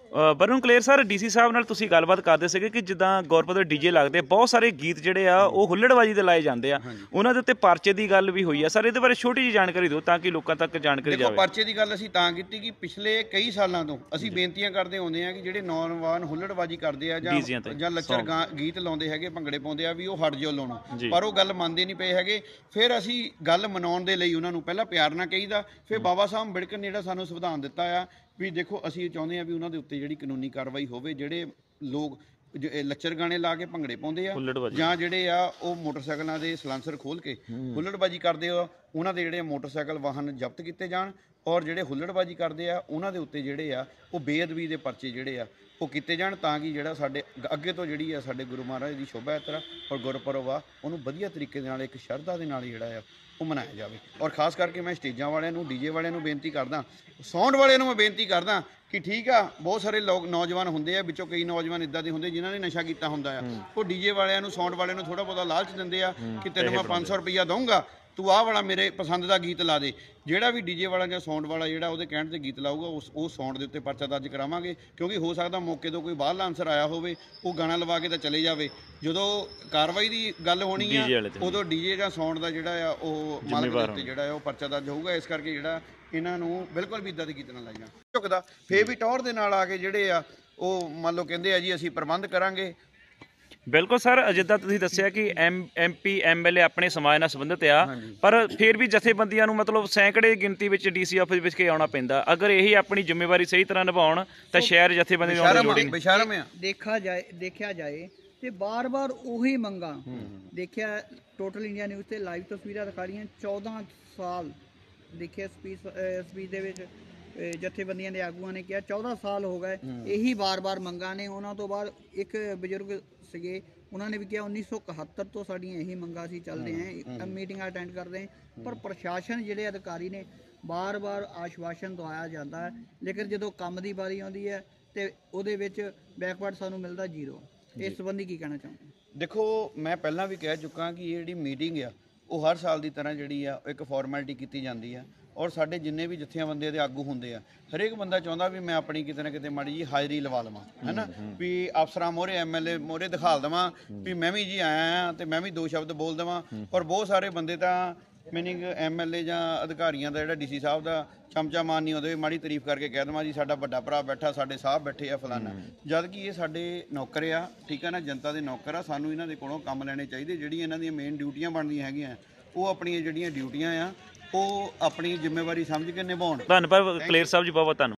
Varun Kaler sir, DC ਸਾਹਿਬ ਨਾਲ ਤੁਸੀਂ ਗੱਲਬਾਤ ਕਰਦੇ ਸੀਗੇ ਕਿ ਜਿੱਦਾਂ ਗੁਰਪੁਰਬ ਦੇ ਡੀਜੇ ਲੱਗਦੇ, ਬਹੁਤ ਸਾਰੇ ਗੀਤ ਜਿਹੜੇ ਆ ਉਹ ਹੁੱਲੜਬਾਜੀ ਦੇ ਲਾਏ ਜਾਂਦੇ ਆ, ਉਹਨਾਂ ਦੇ ਉੱਤੇ ਪਰਚੇ ਦੀ ਗੱਲ ਵੀ ਹੋਈ ਆ। ਸਰ ਇਹਦੇ ਬਾਰੇ ਛੋਟੀ ਜਿਹੀ ਜਾਣਕਾਰੀ ਦਿਓ ਤਾਂ ਕਿ ਲੋਕਾਂ ਤੱਕ ਜਾਣਕਾਰੀ ਜਾਵੇ। ਪਰਚੇ ਦੀ ਗੱਲ ਅਸੀਂ ਤਾਂ ਕੀਤੀ ਕਿ ਪਿਛਲੇ ਕਈ ਸਾਲਾਂ ਤੋਂ ਅਸੀਂ ਬੇਨਤੀਆਂ ਕਰਦੇ ਆਉਂਦੇ ਆ ਕਿ ਜਿਹੜੇ ਨੌਜਵਾਨ ਹੁੱਲੜਬਾਜੀ ਕਰਦੇ ਆ ਜਾਂ ਲੱਚਰ ਗੀਤ ਲਾਉਂਦੇ ਹੈਗੇ, ਭੰਗੜੇ ਪਾਉਂਦੇ ਆ, ਵੀ ਉਹ ਹਟ ਜਾਓ ਲਾਉਣਾ, ਪਰ ਉਹ ਗੱਲ ਮੰਨਦੇ ਨਹੀਂ ਪਏ ਹੈਗੇ। ਫਿਰ ਅਸੀਂ ਗੱਲ ਮਨਾਉਣ ਦੇ ਲਈ ਉਹਨਾਂ ਨੂੰ ਪਹਿਲਾਂ ਪਿਆਰ ਨਾਲ ਕਹੀਦਾ, ਫਿਰ ਬਾਬਾ ਸਾਹਿਬ ਅੰਬੇਡਕਰ ਨੇ ਜਿਹੜਾ ਸਾਨੂੰ ਸੰਵਿਧਾਨ ਦਿੱਤਾ ਆ ਵੀ ਦੇਖੋ ਅਸੀਂ ਚਾਹੁੰਦੇ ਹਾਂ ਵੀ ਉਹਨਾਂ ਦੇ ਉੱਤੇ ਜਿਹੜੀ ਕਾਨੂੰਨੀ ਕਾਰਵਾਈ ਹੋਵੇ। ਜਿਹੜੇ ਲੋਕ ਲੱਚਰ ਗਾਣੇ ਲਾ ਕੇ ਭੰਗੜੇ ਪਾਉਂਦੇ ਆ ਜਾਂ ਜਿਹੜੇ ਆ ਉਹ ਮੋਟਰਸਾਈਕਲਾਂ ਦੇ ਸਲਾਂਸਰ ਖੋਲ ਕੇ ਹੁੱਲੜਬਾਜੀ ਕਰਦੇ ਆ, ਉਹਨਾਂ ਦੇ ਜਿਹੜੇ ਮੋਟਰਸਾਈਕਲ ਵਾਹਨ ਜ਼ਬਤ ਕੀਤੇ ਜਾਣ, ਔਰ ਜਿਹੜੇ ਹੁੱਲੜਬਾਜੀ ਕਰਦੇ ਆ ਉਹਨਾਂ ਦੇ ਉੱਤੇ ਜਿਹੜੇ ਆ ਉਹ ਬੇਅਦਬੀ ਦੇ ਪਰਚੇ ਜਿਹੜੇ ਆ ਉਹ ਕੀਤੇ ਜਾਣ, ਤਾਂ ਕਿ ਜਿਹੜਾ ਸਾਡੇ ਅੱਗੇ ਤੋਂ ਜਿਹੜੀ ਆ ਸਾਡੇ ਗੁਰੂ ਮਹਾਰਾਜ ਦੀ ਸ਼ੋਭਾ ਯਾਤਰਾ ਔਰ ਗੁਰਪੁਰਬ ਆ ਉਹਨੂੰ ਵਧੀਆ ਤਰੀਕੇ ਦੇ ਨਾਲ ਇੱਕ ਸ਼ਰਧਾ ਦੇ ਨਾਲ ਜਿਹੜਾ ਆ ਉਹ ਮਨਾਇਆ ਜਾਵੇ। ਔਰ ਖਾਸ ਕਰਕੇ ਮੈਂ ਸਟੇਜਾਂ ਵਾਲਿਆਂ ਨੂੰ, ਡੀਜੇ ਵਾਲਿਆਂ ਨੂੰ ਬੇਨਤੀ ਕਰਦਾ, ਸਾਊਂਡ ਵਾਲਿਆਂ ਨੂੰ ਮੈਂ ਬੇਨਤੀ ਕਰਦਾ ਕਿ ਠੀਕ ਆ, ਬਹੁਤ ਸਾਰੇ ਲੋਕ ਨੌਜਵਾਨ ਹੁੰਦੇ ਆ, ਵਿੱਚੋਂ ਕਈ ਨੌਜਵਾਨ ਇੱਦਾਂ ਦੇ ਹੁੰਦੇ ਜਿਨ੍ਹਾਂ ਨੇ ਨਸ਼ਾ ਕੀਤਾ ਹੁੰਦਾ ਆ, ਉਹ ਡੀਜੇ ਵਾਲਿਆਂ ਨੂੰ, ਸਾਊਂਡ ਵਾਲਿਆਂ ਨੂੰ ਥੋੜ੍ਹਾ ਬਹੁਤਾ ਲਾਲਚ ਦਿੰਦੇ ਆ ਕਿ ਤੈਨੂੰ ਮੈਂ 500 ਰੁਪਈਆ ਦਊਂਗਾ, ਤੂੰ ਆਹ ਵਾਲਾ ਮੇਰੇ ਪਸੰਦ ਦਾ ਗੀਤ ਲਾ ਦੇ। ਜਿਹੜਾ ਵੀ ਡੀਜੇ ਵਾਲਾ ਜਾਂ ਸਾਊਂਡ ਵਾਲਾ ਜਿਹੜਾ ਉਹਦੇ ਕਹਿਣ 'ਤੇ ਗੀਤ ਲਾਊਗਾ ਉਹ ਸਾਊਂਡ ਦੇ ਉੱਤੇ ਪਰਚਾ ਦਰਜ ਕਰਾਵਾਂਗੇ, ਕਿਉਂਕਿ ਹੋ ਸਕਦਾ ਮੌਕੇ ਤੋਂ ਕੋਈ ਬਾਹਰਲਾ ਅਨਸਰ ਆਇਆ ਹੋਵੇ, ਉਹ ਗਾਣਾ ਲਵਾ ਕੇ ਤਾਂ ਚਲੇ ਜਾਵੇ। ਜਦੋਂ ਕਾਰਵਾਈ ਦੀ ਗੱਲ ਹੋਣੀ ਆ ਉਦੋਂ ਡੀਜੇ ਜਾਂ ਸਾਊਂਡ ਦਾ ਜਿਹੜਾ ਆ ਉਹ ਮਾਲਕ ਦੇ ਉੱਤੇ ਜਿਹੜਾ ਆ ਉਹ ਪਰਚਾ ਦਰਜ ਹੋਊਗਾ। ਇਸ ਕਰਕੇ ਜਿਹੜਾ ਇਹਨਾਂ ਨੂੰ ਬਿਲਕੁਲ ਵੀ ਇੱਦਾਂ ਦੇ ਗੀਤ ਨਾ ਲਾਈਆਂ ਝੁਕਦਾ। ਫੇਰ ਵੀ ਟੌਰ ਦੇ ਨਾਲ ਆ ਕੇ ਜਿਹੜੇ ਆ ਉਹ ਮੰਨ ਲਓ ਕਹਿੰਦੇ ਆ ਜੀ ਅਸੀਂ ਪ੍ਰਬੰਧ ਕਰਾਂਗੇ। ਬਿਲਕੁਲ ਸਰ, ਜਿੱਦਾਂ ਤੁਸੀਂ ਦੱਸਿਆ ਕਿ MP MLA ਆਪਣੇ ਸਮਾਜ ਨਾਲ ਸੰਬੰਧਿਤ ਆ, ਪਰ ਫਿਰ ਵੀ ਜਥੇਬੰਦੀਆਂ ਨੂੰ ਮਤਲਬ ਸੈਂਕੜੇ ਗਿਣਤੀ ਵਿੱਚ DC ਆਫਿਸ ਵਿੱਚ ਆਉਣਾ ਪੈਂਦਾ। ਅਗਰ ਇਹੀ ਆਪਣੀ ਜ਼ਿੰਮੇਵਾਰੀ ਸਹੀ ਤਰ੍ਹਾਂ ਨਿਭਾਉਣ ਤਾਂ ਸ਼ਹਿਰ ਜਥੇਬੰਦੀ ਨੂੰ ਆਉਣ ਦੀ ਲੋੜ ਨਹੀਂ। ਦੇਖਿਆ ਜਾਏ ਤੇ ਬਾਰ-ਬਾਰ ਉਹੀ ਮੰਗਾਂ ਦੇਖਿਆ। ਟੋਟਲ ਇੰਡੀਆ ਨਿਊਜ਼ ਤੇ ਲਾਈਵ ਤਸਵੀਰਾਂ ਦਿਖਾ ਰਹੀਆਂ। 14 ਸਾਲ ਦੇਖਿਆ ਸਪੀਚ ਦੇ ਵਿੱਚ ਜਥੇਬੰਦੀਆਂ ਦੇ ਆਗੂਆਂ ਨੇ ਕਿਹਾ 14 ਸਾਲ ਹੋ ਗਏ ਇਹੀ ਬਾਰ-ਬਾਰ ਮੰਗਾਂ ਨੇ। ਉਹਨਾਂ ਤੋਂ ਬਾਅਦ ਇੱਕ ਬਜ਼ੁਰਗ ਸੀਗੇ, ਉਹਨਾਂ ਨੇ ਵੀ ਕਿਹਾ 1971 ਤੋਂ ਸਾਡੀਆਂ ਇਹੀ ਮੰਗਾਂ ਅਸੀਂ ਚੱਲਦੇ ਹਾਂ, ਮੀਟਿੰਗਾਂ ਅਟੈਂਡ ਕਰਦੇ ਹਾਂ, ਪਰ ਪ੍ਰਸ਼ਾਸਨ ਜਿਹੜੇ ਅਧਿਕਾਰੀ ਨੇ ਬਾਰ-ਬਾਰ ਆਸ਼ਵਾਸਨ ਦਵਾਇਆ ਜਾਂਦਾ ਹੈ, ਲੇਕਿਨ ਜਦੋਂ ਕੰਮ ਦੀ ਵਾਰੀ ਆਉਂਦੀ ਹੈ ਤੇ ਉਹਦੇ ਵਿੱਚ ਬੈਕਵਰਡ ਸਾਨੂੰ ਮਿਲਦਾ 0। ਇਸ ਸੰਬੰਧੀ ਕੀ ਕਹਿਣਾ ਚਾਹੁੰਦੇ? ਦੇਖੋ, ਮੈਂ ਪਹਿਲਾਂ ਵੀ ਕਹਿ ਚੁੱਕਾ ਕਿ ਇਹ ਜਿਹੜੀ ਮੀਟਿੰਗ ਆ ਉਹ ਹਰ ਸਾਲ ਦੀ ਤਰ੍ਹਾਂ ਜਿਹੜੀ ਆ ਇੱਕ ਫਾਰਮੈਲਿਟੀ ਕੀਤੀ ਜਾਂਦੀ ਆ, ਔਰ ਸਾਡੇ ਜਿੰਨੇ ਵੀ ਜਥੇਬੰਦੀਆਂ ਦੇ ਆਗੂ ਹੁੰਦੇ ਆ, ਹਰੇਕ ਬੰਦਾ ਚਾਹੁੰਦਾ ਵੀ ਮੈਂ ਆਪਣੀ ਕਿਤੇ ਨਾ ਕਿਤੇ ਮਾੜੀ ਜੀ ਹਾਜ਼ਰੀ ਲਵਾ ਲਵਾਂ, ਹੈ ਨਾ, ਵੀ ਅਫਸਰਾਂ ਮੋਹਰੇ MLA ਮੋਹਰੇ ਦਿਖਾਲ ਦੇਵਾਂ ਵੀ ਮੈਂ ਵੀ ਜੀ ਆਇਆ ਹਾਂ ਤੇ ਮੈਂ ਵੀ 2 ਸ਼ਬਦ ਬੋਲ ਦੇਵਾਂ। ਔਰ ਬਹੁਤ ਸਾਰੇ ਬੰਦੇ ਤਾਂ ਮੀਨਿੰਗ MLA ਜਾਂ ਅਧਿਕਾਰੀਆਂ ਦਾ ਜਿਹੜਾ DC ਸਾਹਿਬ ਦਾ ਚਮਚਾ ਮਾਨ ਨਹੀਂ ਆਉਂਦੇ, ਮਾੜੀ ਤਾਰੀਫ ਕਰਕੇ ਕਹਿ ਦੇਵਾਂ ਜੀ ਸਾਡਾ ਵੱਡਾ ਭਰਾ ਬੈਠਾ, ਸਾਡੇ ਸਾਹਿਬ ਬੈਠੇ ਆ, ਫਲਾਨਾ, ਜਦ ਕਿ ਇਹ ਸਾਡੇ ਨੌਕਰ ਆ, ਠੀਕ ਹੈ ਨਾ, ਜਨਤਾ ਦੇ ਨੌਕਰ ਆ। ਸਾਨੂੰ ਇਹਨਾਂ ਦੇ ਕੋਲੋਂ ਕੰਮ ਲੈਣੇ ਚਾਹੀਦੇ। ਜਿਹੜੀਆਂ ਇਹਨਾਂ ਦੀਆਂ ਮੇਨ ਡਿਊਟੀਆਂ ਬਣਦੀਆਂ ਹੈਗੀਆਂ ਉਹ ਆਪਣੀਆਂ ਜਿਹੜੀਆਂ ਡਿਊਟੀਆਂ ਆ ਉਹ ਆਪਣੀ ਜ਼ਿੰਮੇਵਾਰੀ ਸਮਝ ਕੇ ਨਿਭਾਉਣ। ਧੰਨਵਾਦ ਕਲੇਰ ਸਾਹਿਬ ਜੀ, ਬਹੁਤ ਬਹੁਤ ਧੰਨਵਾਦ।